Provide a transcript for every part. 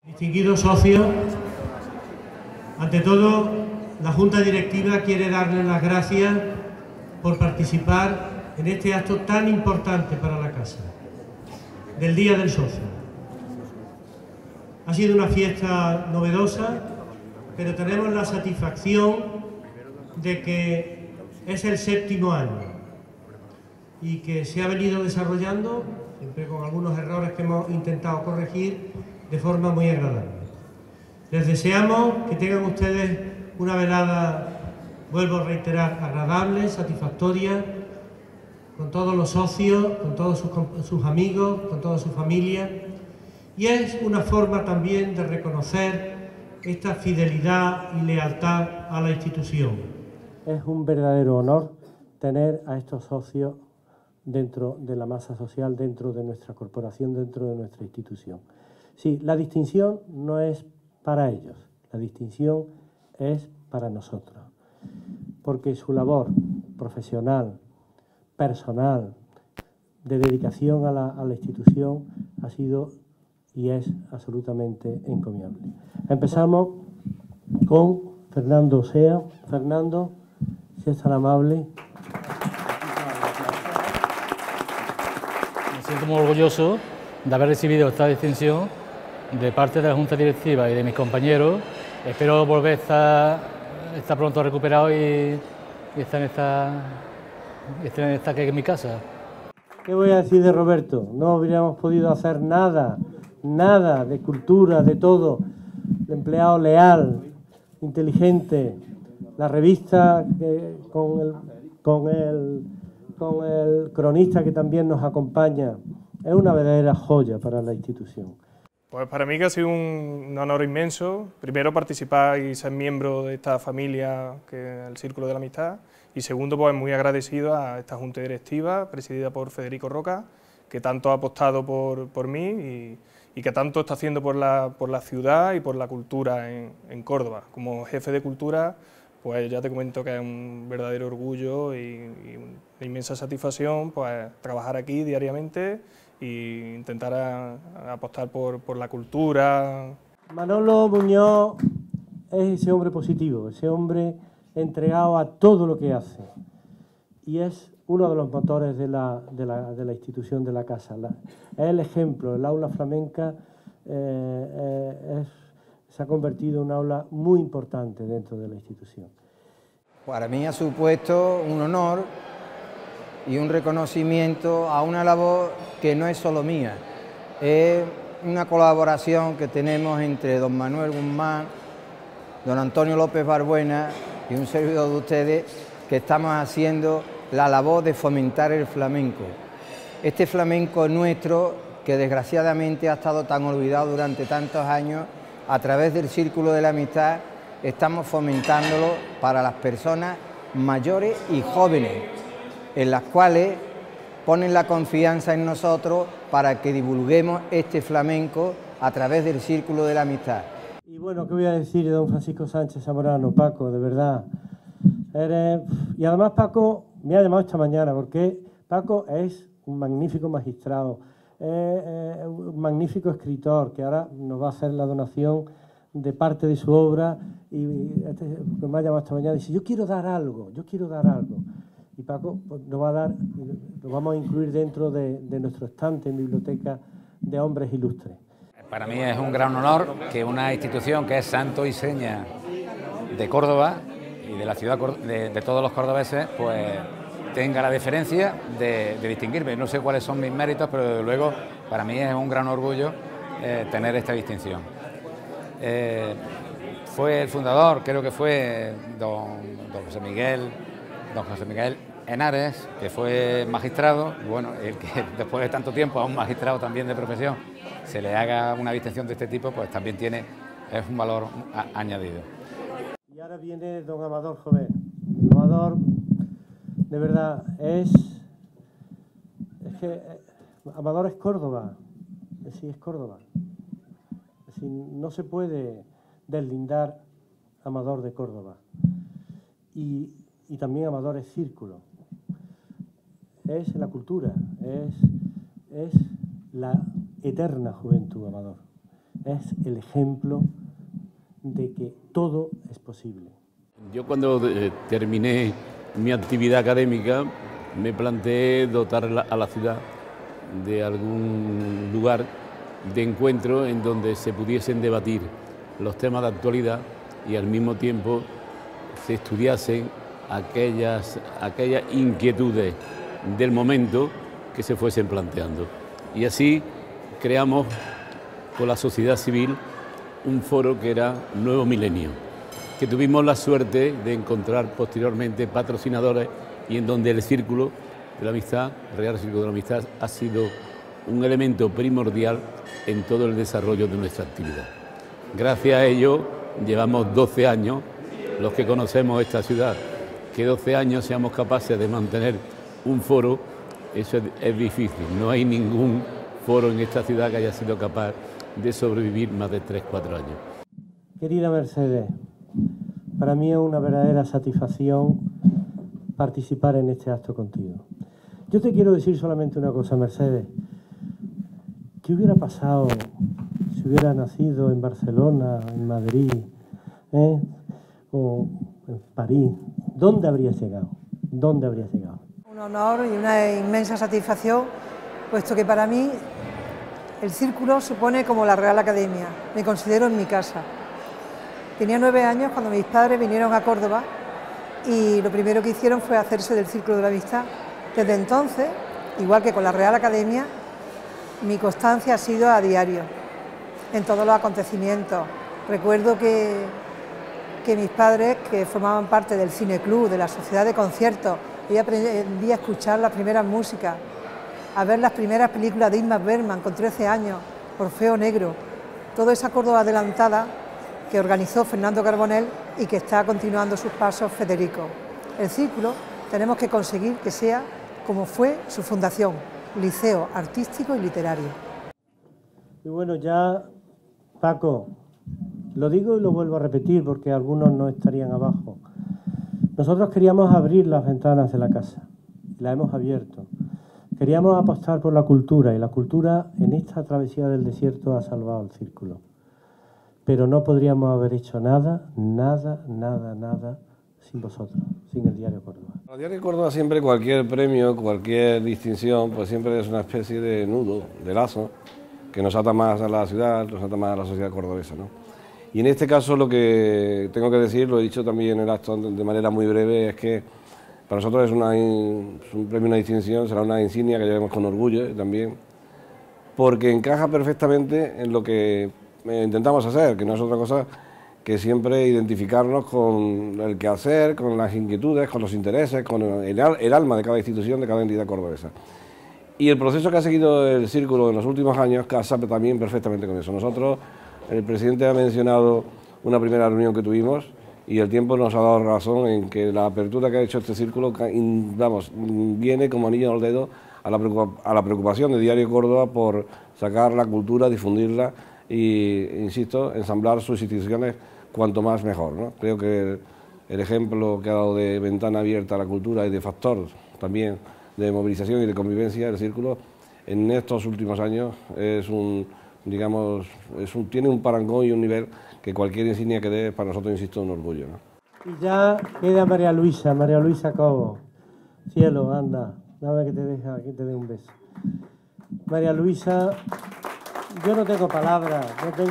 Distinguidos socios, ante todo, la Junta Directiva quiere darles las gracias por participar en este acto tan importante para la Casa, del Día del Socio. Ha sido una fiesta novedosa, pero tenemos la satisfacción de que es el 7º año y que se ha venido desarrollando, siempre con algunos errores que hemos intentado corregir, de forma muy agradable. Les deseamos que tengan ustedes una velada, vuelvo a reiterar, agradable, satisfactoria, con todos los socios, con todos sus amigos, con toda su familia. Y es una forma también de reconocer esta fidelidad y lealtad a la institución. Es un verdadero honor tener a estos socios dentro de la masa social, dentro de nuestra corporación, dentro de nuestra institución. Sí, la distinción no es para ellos, la distinción es para nosotros, porque su labor profesional, personal, de dedicación a la institución ha sido y es absolutamente encomiable. Empezamos con Fernando Sea. Fernando, si es tan amable. Me siento muy orgulloso de haber recibido esta distinción de parte de la Junta Directiva y de mis compañeros. Espero volver a estar pronto recuperado y estar en esta que es mi casa. ¿Qué voy a decir de Roberto? No hubiéramos podido hacer nada de cultura, de todo. El empleado leal, inteligente, la revista con el cronista que también nos acompaña. Es una verdadera joya para la institución. Pues para mí que ha sido un honor inmenso, primero participar y ser miembro de esta familia que es el Círculo de la Amistad, y segundo, pues muy agradecido a esta Junta Directiva presidida por Federico Roca, que tanto ha apostado por mí y que tanto está haciendo por la ciudad y por la cultura en Córdoba. Como jefe de cultura, pues ya te comento que es un verdadero orgullo y una inmensa satisfacción pues trabajar aquí diariamente e intentar apostar por la cultura. Manolo Muñoz es ese hombre positivo, ese hombre entregado a todo lo que hace y es uno de los motores de la institución de la Casa. Es el ejemplo, el aula flamenca se ha convertido en un aula muy importante dentro de la institución. Para mí ha supuesto un honor y un reconocimiento a una labor que no es solo mía, es una colaboración que tenemos entre don Manuel Guzmán, don Antonio López Barbuena y un servidor de ustedes que estamos haciendo la labor de fomentar el flamenco. Este flamenco nuestro que desgraciadamente ha estado tan olvidado durante tantos años, a través del Círculo de la Amistad estamos fomentándolo para las personas mayores y jóvenes, en las cuales ponen la confianza en nosotros para que divulguemos este flamenco a través del Círculo de la Amistad. Y bueno, ¿qué voy a decir de don Francisco Sánchez Zamorano? Paco, de verdad. Y además Paco me ha llamado esta mañana porque Paco es un magnífico magistrado, un magnífico escritor que ahora nos va a hacer la donación de parte de su obra y me ha llamado esta mañana y dice, yo quiero dar algo. Y Paco pues, nos va a dar, lo vamos a incluir dentro de nuestro estante en biblioteca de hombres ilustres. Para mí es un gran honor que una institución que es santo y seña de Córdoba y de la ciudad de todos los cordobeses, pues tenga la deferencia de distinguirme. No sé cuáles son mis méritos, pero desde luego para mí es un gran orgullo tener esta distinción. Fue el fundador, creo que fue don José Miguel Henares, que fue magistrado, y bueno, el que después de tanto tiempo a un magistrado también de profesión se le haga una distinción de este tipo, pues también es un valor añadido. Y ahora viene don Amador Jover. Amador, de verdad, Amador es Córdoba, sí, es Córdoba. Es decir, no se puede deslindar Amador de Córdoba. Y también Amador es círculo. Es la cultura, es la eterna juventud, Amador. es el ejemplo de que todo es posible. Yo cuando terminé mi actividad académica me planteé dotar a la ciudad de algún lugar de encuentro en donde se pudiesen debatir los temas de actualidad y al mismo tiempo se estudiasen aquellas inquietudes del momento que se fuesen planteando. Y así creamos con la sociedad civil un foro que era Nuevo Milenio, que tuvimos la suerte de encontrar posteriormente patrocinadores y en donde el Círculo de la Amistad, Real Círculo de la Amistad, ha sido un elemento primordial en todo el desarrollo de nuestra actividad. Gracias a ello llevamos 12 años, los que conocemos esta ciudad, que 12 años seamos capaces de mantener un foro, eso es difícil. No hay ningún foro en esta ciudad que haya sido capaz de sobrevivir más de 3-4 años. Querida Mercedes, para mí es una verdadera satisfacción participar en este acto contigo. Yo te quiero decir solamente una cosa, Mercedes. ¿Qué hubiera pasado si hubiera nacido en Barcelona, en Madrid, o en París? ¿Dónde habrías llegado? ¿Dónde habrías llegado? Un honor y una inmensa satisfacción, puesto que para mí el Círculo supone como la Real Academia. Me considero en mi casa. Tenía 9 años cuando mis padres vinieron a Córdoba y lo primero que hicieron fue hacerse del Círculo de la Amistad. Desde entonces, igual que con la Real Academia, mi constancia ha sido a diario, en todos los acontecimientos. Recuerdo que mis padres, que formaban parte del cineclub, de la sociedad de conciertos, yo aprendí a escuchar las primeras músicas, a ver las primeras películas de Ingmar Bergman con 13 años, Orfeo Negro, toda esa Córdoba adelantada que organizó Fernando Carbonell y que está continuando sus pasos Federico. El Círculo tenemos que conseguir que sea como fue su fundación, Liceo Artístico y Literario. Y bueno, ya, Paco, lo digo y lo vuelvo a repetir porque algunos no estarían abajo. Nosotros queríamos abrir las ventanas de la casa, las hemos abierto. Queríamos apostar por la cultura y la cultura en esta travesía del desierto ha salvado el Círculo. Pero no podríamos haber hecho nada sin vosotros, sin el Diario Córdoba. El Diario Córdoba siempre, cualquier premio, cualquier distinción, pues siempre es una especie de nudo, de lazo, que nos ata más a la ciudad, nos ata más a la sociedad cordobesa, ¿no? Y en este caso lo que tengo que decir, lo he dicho también en el acto de manera muy breve, es que para nosotros es un premio, una distinción, será una insignia que llevemos con orgullo también, porque encaja perfectamente en lo que intentamos hacer, que no es otra cosa que siempre identificarnos con el quehacer, con las inquietudes, con los intereses, con el alma de cada institución, de cada entidad cordobesa. Y el proceso que ha seguido el Círculo en los últimos años casa también perfectamente con eso. Nosotros, el presidente ha mencionado una primera reunión que tuvimos y el tiempo nos ha dado razón en que la apertura que ha hecho este Círculo, vamos, viene como anillo al dedo a la preocupación de Diario Córdoba por sacar la cultura, difundirla y, insisto, ensamblar sus instituciones cuanto más mejor, ¿no? Creo que el ejemplo que ha dado de ventana abierta a la cultura y de factor también de movilización y de convivencia del Círculo en estos últimos años tiene un parangón y un nivel que cualquier insignia que dé para nosotros, insisto, un orgullo, ¿no? Y ya queda María Luisa Cobo. Cielo, anda, dame que te deje aquí, te dé un beso. María Luisa, yo no tengo palabras.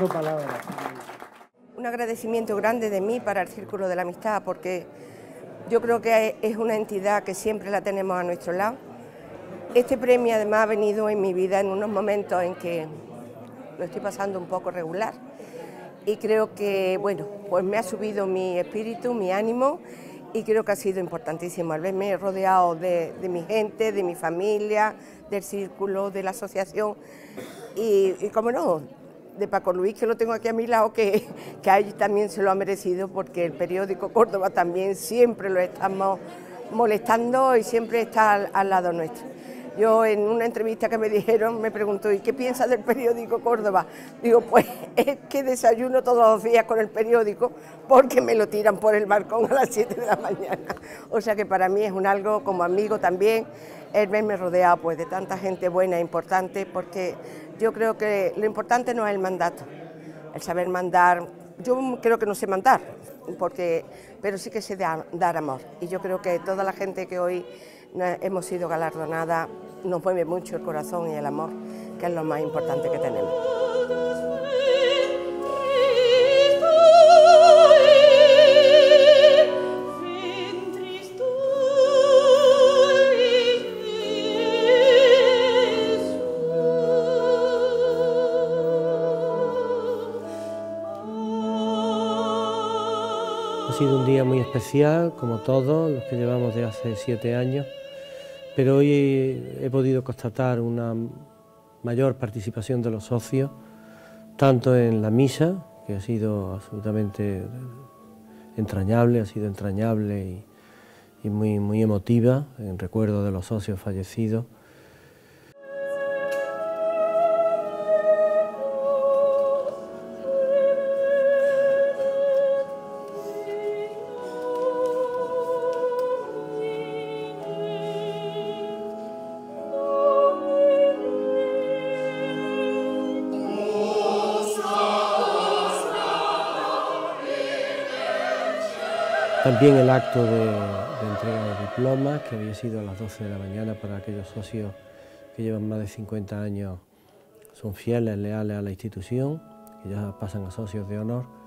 Un agradecimiento grande de mí para el Círculo de la Amistad, porque yo creo que es una entidad que siempre la tenemos a nuestro lado. Este premio además ha venido en mi vida en unos momentos en que lo estoy pasando un poco regular y creo que, bueno, pues me ha subido mi espíritu, mi ánimo y creo que ha sido importantísimo al verme rodeado de mi gente, de mi familia, del Círculo, de la asociación y como no, de Paco Luis, que lo tengo aquí a mi lado, que a él también se lo ha merecido, porque el periódico Córdoba también siempre lo estamos molestando y siempre está al lado nuestro. Yo en una entrevista que me dijeron, me preguntó, ¿y qué piensas del periódico Córdoba? Digo, pues es que desayuno todos los días con el periódico porque me lo tiran por el balcón a las 7 de la mañana. O sea que para mí es un algo como amigo también, el verme rodeado pues de tanta gente buena e importante, porque yo creo que lo importante no es el mandato, el saber mandar. Yo creo que no sé mandar, pero sí que sé dar amor. Y yo creo que toda la gente que hoy hemos sido galardonadas nos mueve mucho el corazón y el amor, que es lo más importante que tenemos. Ha sido un día muy especial, como todos los que llevamos de hace 7 años, pero hoy he podido constatar una mayor participación de los socios, tanto en la misa, que ha sido absolutamente entrañable, y muy emotiva, en recuerdo de los socios fallecidos. También el acto de entrega de diplomas, que había sido a las 12 de la mañana para aquellos socios que llevan más de 50 años, son fieles, leales a la institución, que ya pasan a socios de honor.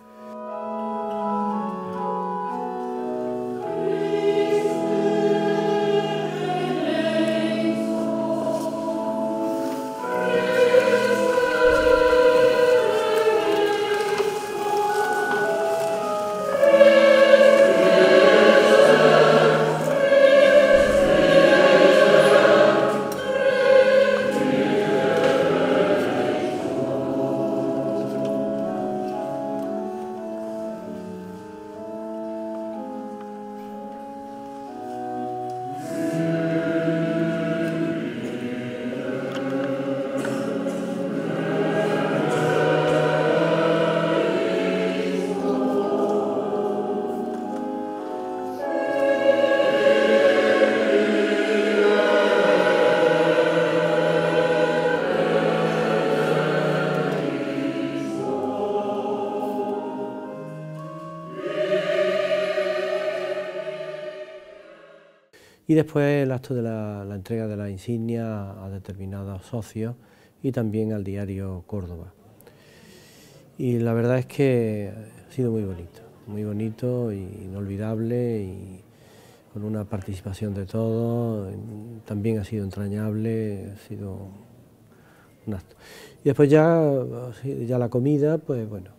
Y después el acto de la entrega de la insignia a determinados socios y también al diario Córdoba. Y la verdad es que ha sido muy bonito y inolvidable, y con una participación de todos. También ha sido entrañable, ha sido un acto. Y después ya la comida, pues bueno,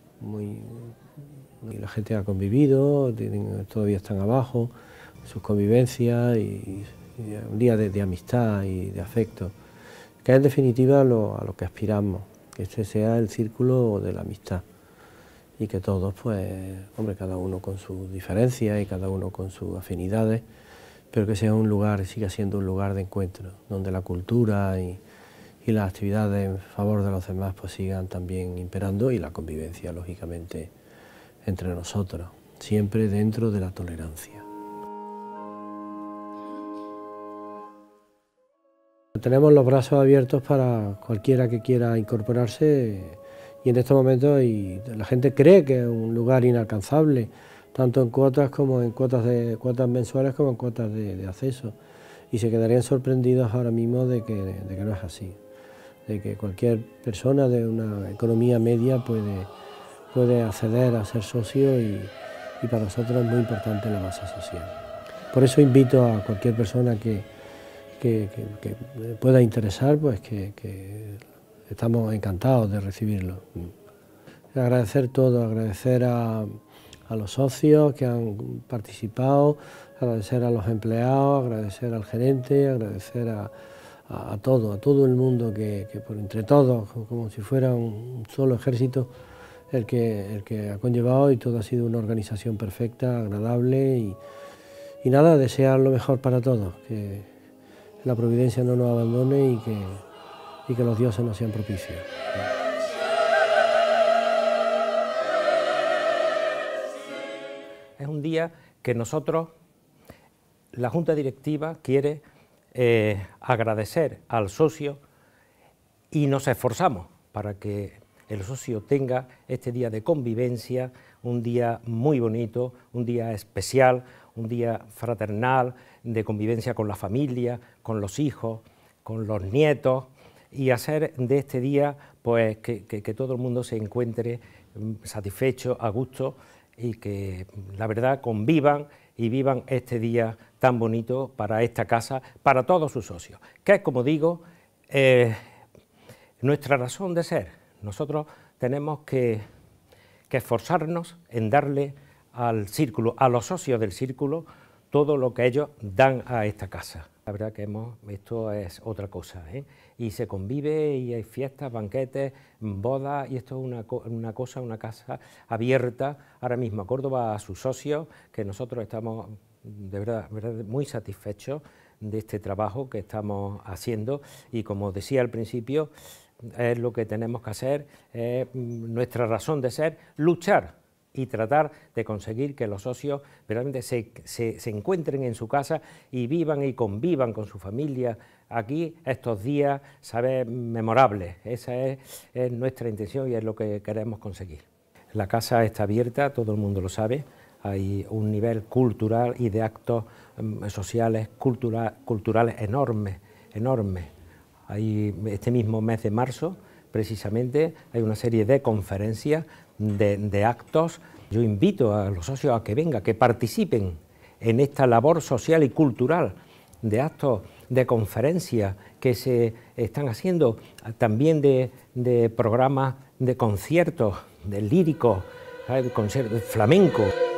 la gente ha convivido, todavía están abajo, sus convivencias, y un día de amistad y de afecto, que es en definitiva a lo que aspiramos, que este sea el círculo de la amistad, y que todos, pues, hombre, cada uno con sus diferencias y cada uno con sus afinidades, pero que sea un lugar, siga siendo un lugar de encuentro, donde la cultura y las actividades en favor de los demás pues sigan también imperando, y la convivencia, lógicamente, entre nosotros, siempre dentro de la tolerancia. Tenemos los brazos abiertos para cualquiera que quiera incorporarse, y en estos momentos la gente cree que es un lugar inalcanzable, tanto en cuotas como en cuotas mensuales como en cuotas de acceso, y se quedarían sorprendidos ahora mismo de que no es así, de que cualquier persona de una economía media puede acceder a ser socio, y para nosotros es muy importante la masa social. Por eso invito a cualquier persona que pueda interesar, pues que estamos encantados de recibirlo. Agradecer todo, agradecer a los socios que han participado, agradecer a los empleados, agradecer al gerente, agradecer a todo el mundo que por entre todos, como si fuera un solo ejército, el que ha conllevado, y todo ha sido una organización perfecta, agradable, y nada, desear lo mejor para todos, que la providencia no nos abandone y que los dioses nos sean propicios. Es un día que nosotros, la Junta Directiva, quiere agradecer al socio, y nos esforzamos para que el socio tenga este día de convivencia, un día muy bonito, un día especial, un día fraternal, de convivencia con la familia, con los hijos, con los nietos, y hacer de este día pues que todo el mundo se encuentre satisfecho, a gusto, y que la verdad convivan y vivan este día tan bonito para esta casa, para todos sus socios, que es, como digo, nuestra razón de ser. Nosotros tenemos que esforzarnos en darle al círculo, a los socios del círculo, todo lo que ellos dan a esta casa. La verdad que esto es otra cosa, ¿eh? Y se convive y hay fiestas, banquetes, bodas, y esto es una casa abierta ahora mismo a Córdoba, a sus socios, que nosotros estamos de verdad muy satisfechos de este trabajo que estamos haciendo, y como decía al principio, es lo que tenemos que hacer, es nuestra razón de ser, luchar y tratar de conseguir que los socios realmente se encuentren en su casa y vivan y convivan con su familia aquí estos días, ¿sabes?, memorables. Esa es nuestra intención y es lo que queremos conseguir. La casa está abierta, todo el mundo lo sabe, hay un nivel cultural y de actos sociales, culturales enormes. Hay este mismo mes de marzo, precisamente, hay una serie de conferencias, de actos. Yo invito a los socios a que vengan, que participen en esta labor social y cultural, de actos, de conferencias que se están haciendo, también de programas de conciertos, de líricos, de conciertos de flamenco.